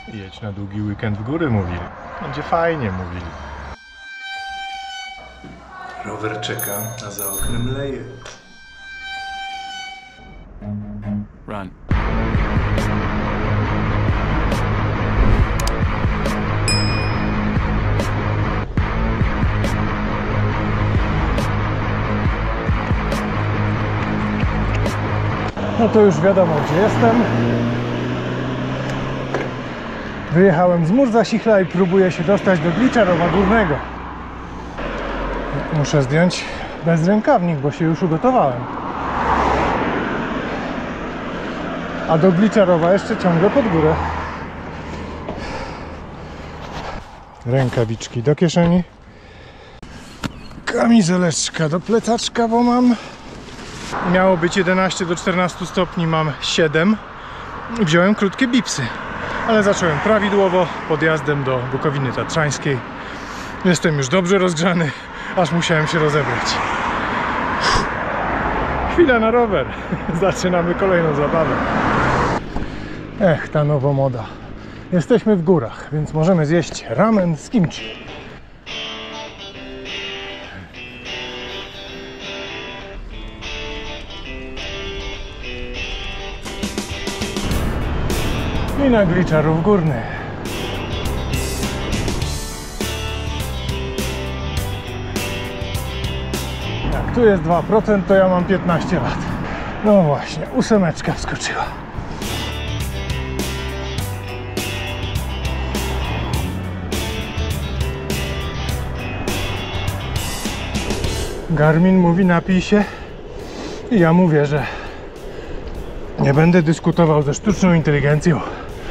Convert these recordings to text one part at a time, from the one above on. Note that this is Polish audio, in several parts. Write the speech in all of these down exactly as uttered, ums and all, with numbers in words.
Jedź na długi weekend w góry, mówili. Będzie fajnie, mówili. Rower czeka, a za oknem leje. Run. No to już wiadomo, gdzie jestem. Wyjechałem z Murza-Sichla i próbuję się dostać do Gliczarowa Górnego. Muszę zdjąć bezrękawnik, bo się już ugotowałem. A do Gliczarowa jeszcze ciągle pod górę. Rękawiczki do kieszeni. Kamizeleczka do plecaczka, bo mam... Miało być jedenaście do czternastu stopni, mam siedem. Wziąłem krótkie bipsy, ale zacząłem prawidłowo podjazdem do Bukowiny Tatrzańskiej. Jestem już dobrze rozgrzany, aż musiałem się rozebrać. Chwila na rower. Zaczynamy kolejną zabawę. Ech, ta nowomoda. Jesteśmy w górach, więc możemy zjeść ramen z kimchi. I na Gliczarów Górny. Jak tu jest dwa procent, to ja mam piętnaście lat. No właśnie, ósemeczka wskoczyła. Garmin mówi napij się i ja mówię, że nie będę dyskutował ze sztuczną inteligencją.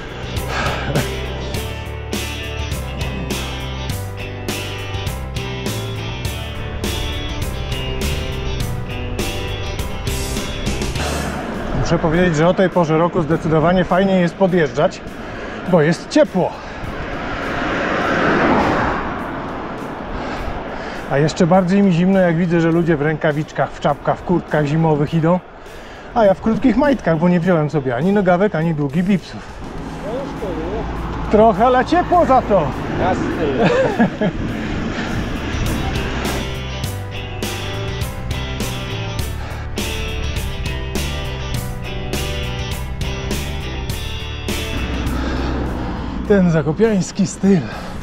Muszę powiedzieć, że o tej porze roku zdecydowanie fajniej jest podjeżdżać, bo jest ciepło. A jeszcze bardziej mi zimno, jak widzę, że ludzie w rękawiczkach, w czapkach, w kurtkach zimowych idą, a ja w krótkich majtkach, bo nie wziąłem sobie ani nogawek, ani długich bipsów. Trochę, ale ciepło za to. Jasne. Ten zakopiański styl.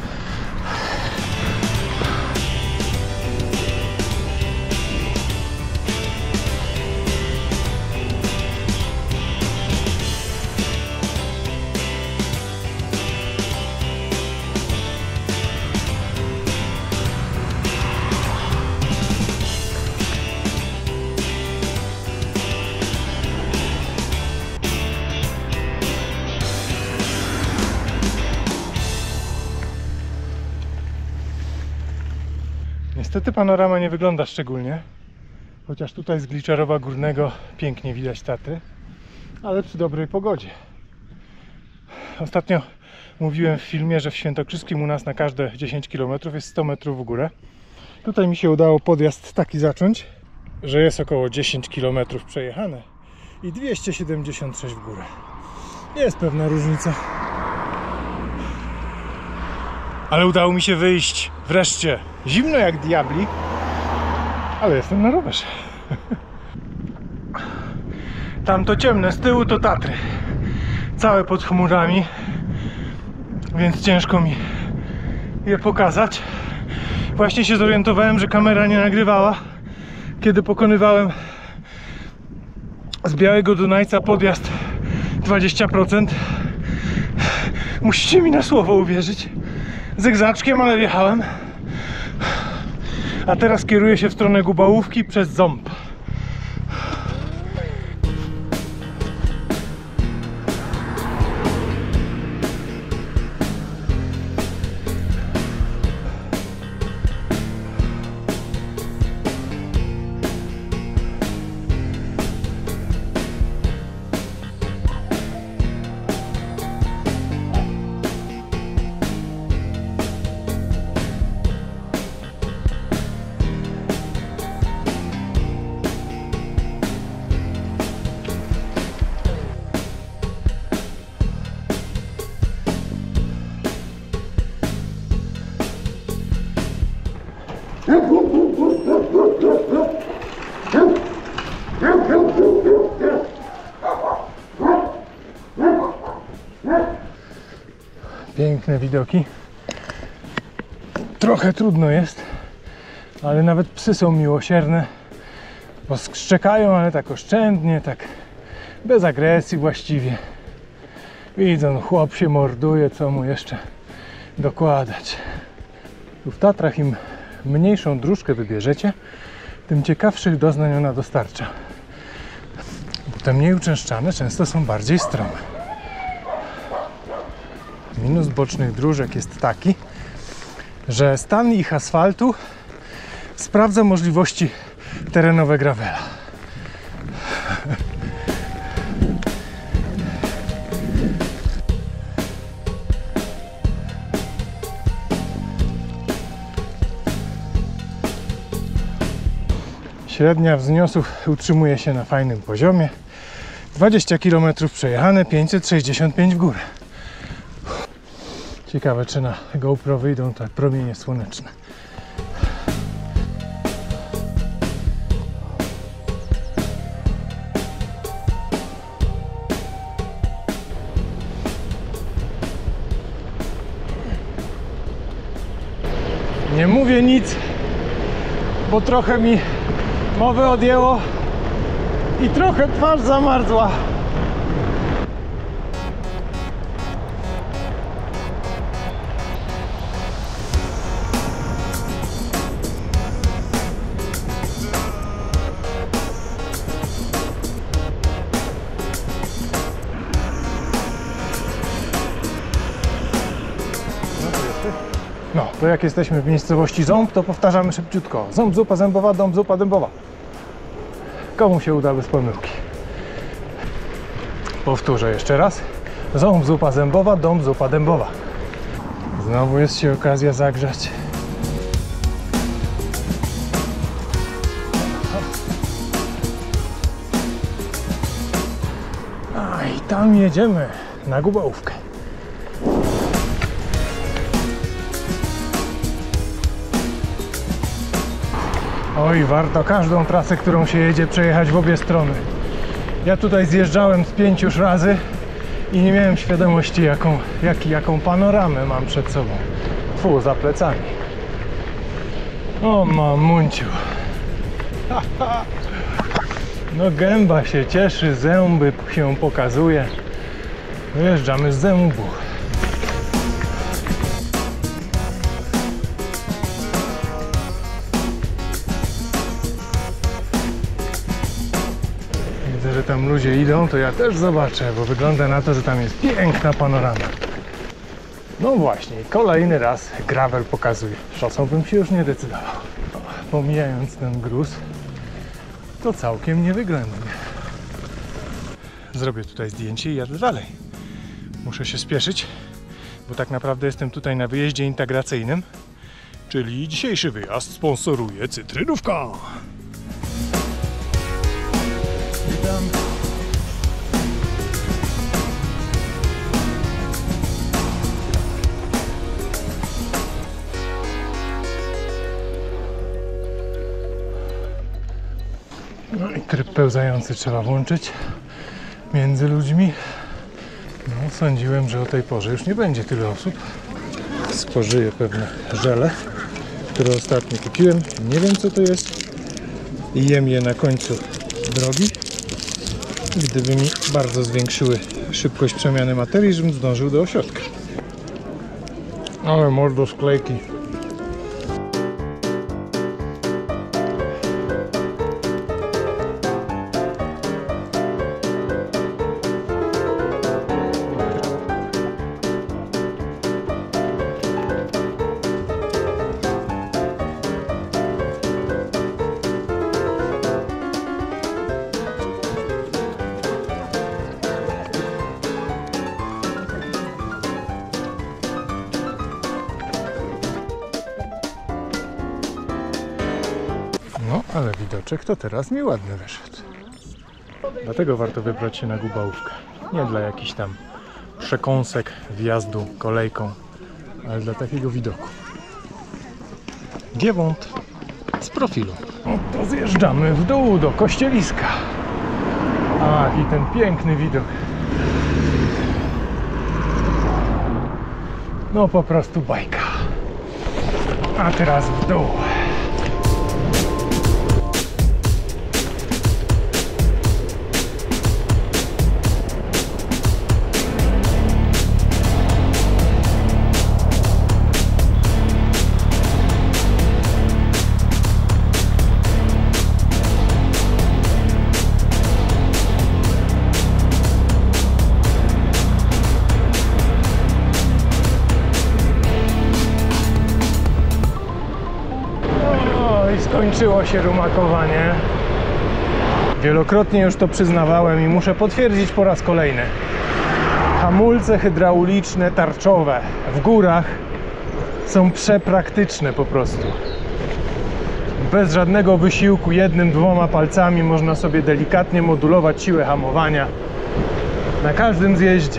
Niestety panorama nie wygląda szczególnie, chociaż tutaj z Gliczarowa Górnego pięknie widać Tatry, ale przy dobrej pogodzie. Ostatnio mówiłem w filmie, że w Świętokrzyskim u nas na każde dziesięć kilometrów jest sto metrów w górę. Tutaj mi się udało podjazd taki zacząć, że jest około dziesięć kilometrów przejechane i dwieście siedemdziesiąt sześć w górę. Jest pewna różnica. Ale udało mi się wyjść wreszcie. Zimno jak diabli, ale jestem na rowerze. Tam to ciemne, z tyłu to Tatry. Całe pod chmurami, więc ciężko mi je pokazać. Właśnie się zorientowałem, że kamera nie nagrywała, kiedy pokonywałem z Białego Dunajca podjazd dwadzieścia procent. Musicie mi na słowo uwierzyć. Zygzaczkiem, ale wjechałem. A teraz kieruję się w stronę Gubałówki przez Ząb. Piękne widoki. Trochę trudno jest, ale nawet psy są miłosierne, bo szczekają, ale tak oszczędnie, tak bez agresji właściwie. Widzą, chłop się morduje, co mu jeszcze dokładać. Tu w Tatrach im mniejszą dróżkę wybierzecie, tym ciekawszych doznań ona dostarcza. Bo te mniej uczęszczane często są bardziej strome. Minus bocznych dróżek jest taki, że stan ich asfaltu sprawdza możliwości terenowe gravela. Średnia wzniosów utrzymuje się na fajnym poziomie. dwadzieścia kilometrów przejechane, pięćset sześćdziesiąt pięć w górę. Ciekawe, czy na GoPro wyjdą te promienie słoneczne. Nie mówię nic, bo trochę mi mowę odjęło i trochę twarz zamarzła. No, to jak jesteśmy w miejscowości Ząb, to powtarzamy szybciutko. Ząb, zupa zębowa, dąb, zupa dębowa. Komu się uda bez pomyłki? Powtórzę jeszcze raz. Ząb, zupa zębowa, dąb, zupa dębowa. Znowu jest się okazja zagrzać. A i tam jedziemy na Gubałówkę. Oj, warto każdą trasę, którą się jedzie, przejechać w obie strony. Ja tutaj zjeżdżałem z pięć już razy i nie miałem świadomości, jaką, jak, jaką panoramę mam przed sobą. Fu, za plecami. O, mamunciu. No gęba się cieszy, zęby się pokazuje. Wyjeżdżamy z zębu. Że tam ludzie idą, to ja też zobaczę, bo wygląda na to, że tam jest piękna panorama. No właśnie, kolejny raz gravel pokazuje. Szosą bym się już nie decydował. Pomijając ten gruz, to całkiem niewyględnie. Zrobię tutaj zdjęcie i jadę dalej. Muszę się spieszyć, bo tak naprawdę jestem tutaj na wyjeździe integracyjnym, czyli dzisiejszy wyjazd sponsoruje Cytrynówka. Witam. No i tryb pełzający trzeba włączyć między ludźmi. No, sądziłem, że o tej porze już nie będzie tyle osób. Spożyję pewne żele, które ostatnio kupiłem. Nie wiem, co to jest. I jem je na końcu drogi. Gdyby mi bardzo zwiększyły szybkość przemiany materii, żebym zdążył do ośrodka. Ale mordo sklejki. No, ale widoczek to teraz mi ładny wyszedł. Dlatego warto wybrać się na Gubałówkę. Nie dla jakichś tam przekąsek, wjazdu kolejką, ale dla takiego widoku. Giewont! z profilu. No to zjeżdżamy w dół do Kościeliska. Ach, i ten piękny widok. No po prostu bajka. A teraz w dół. Skończyło się rumakowanie. Wielokrotnie już to przyznawałem i muszę potwierdzić po raz kolejny. Hamulce hydrauliczne, tarczowe w górach są przepraktyczne po prostu. Bez żadnego wysiłku, jednym, dwoma palcami można sobie delikatnie modulować siłę hamowania na każdym zjeździe.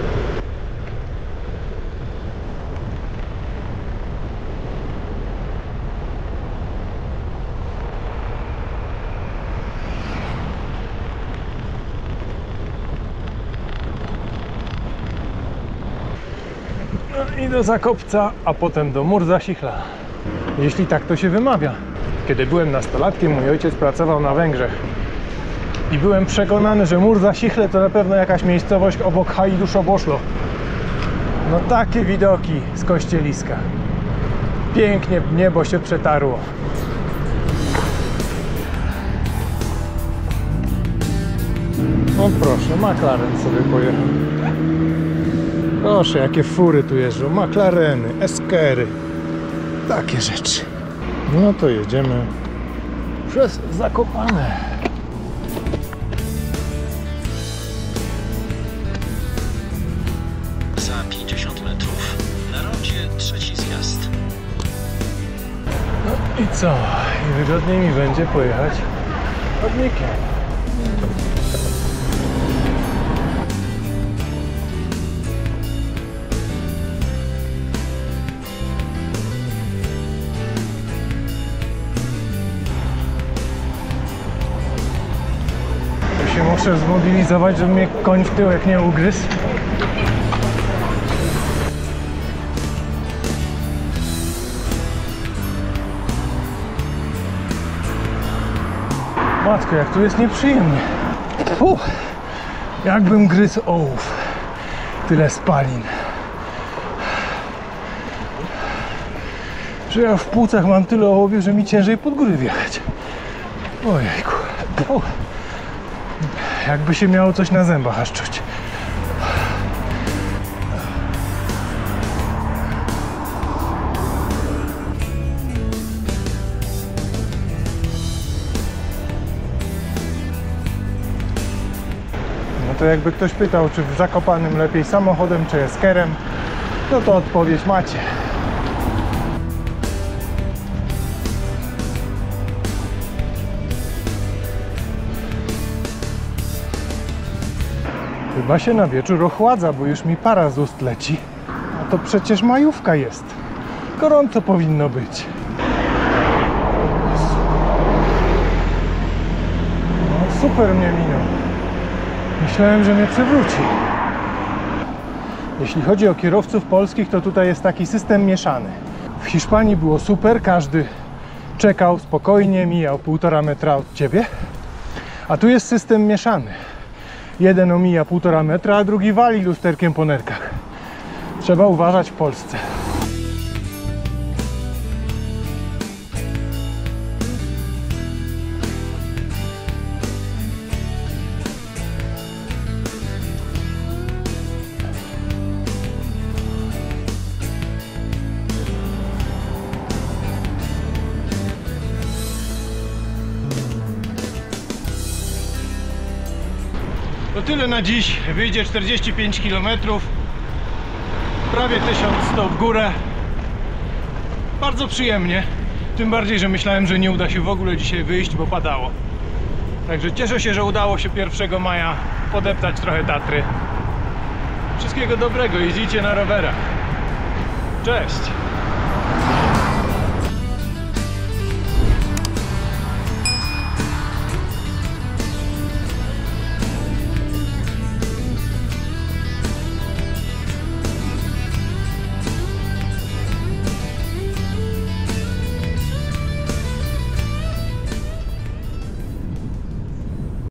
I do Zakopca, a potem do Murza-Sichla. Jeśli tak to się wymawia. Kiedy byłem nastolatkiem, mój ojciec pracował na Węgrzech. I byłem przekonany, że Murza-Sichle to na pewno jakaś miejscowość obok Hajdúszoboszlo. No takie widoki z Kościeliska. Pięknie niebo się przetarło. No proszę, McLaren sobie pojechał. Proszę, jakie fury tu jeżdżą, McLareny, Eskery, takie rzeczy. No to jedziemy przez Zakopane. Za pięćdziesiąt metrów na rondzie trzeci zjazd. No i co? I wygodniej mi będzie pojechać chodnikiem. Muszę zmobilizować, żeby mnie koń w tyłek nie ugryzł. Matko, jak tu jest nieprzyjemnie. Uff, jakbym gryzł ołów. Tyle spalin. Że ja w płucach mam tyle ołowiu, że mi ciężej pod góry wjechać. Ojejku. Uff. Jakby się miało coś na zębach aż czuć. No to jakby ktoś pytał, czy w Zakopanem lepiej samochodem, czy eskerem, no to odpowiedź macie. Chyba się na wieczór ochładza, bo już mi para z ust leci. A to przecież majówka jest. Gorąco powinno być. No super mnie minął. Myślałem, że mnie przewróci. Jeśli chodzi o kierowców polskich, to tutaj jest taki system mieszany. W Hiszpanii było super, każdy czekał spokojnie, mijał półtora metra od ciebie. A tu jest system mieszany. Jeden omija półtora metra, a drugi wali lusterkiem po nerkach. Trzeba uważać w Polsce. To tyle na dziś. Wyjdzie czterdzieści pięć kilometrów. Prawie tysiąc sto w górę. Bardzo przyjemnie. Tym bardziej, że myślałem, że nie uda się w ogóle dzisiaj wyjść, bo padało. Także cieszę się, że udało się pierwszego maja podeptać trochę Tatry. Wszystkiego dobrego, jeździcie na rowerach. Cześć!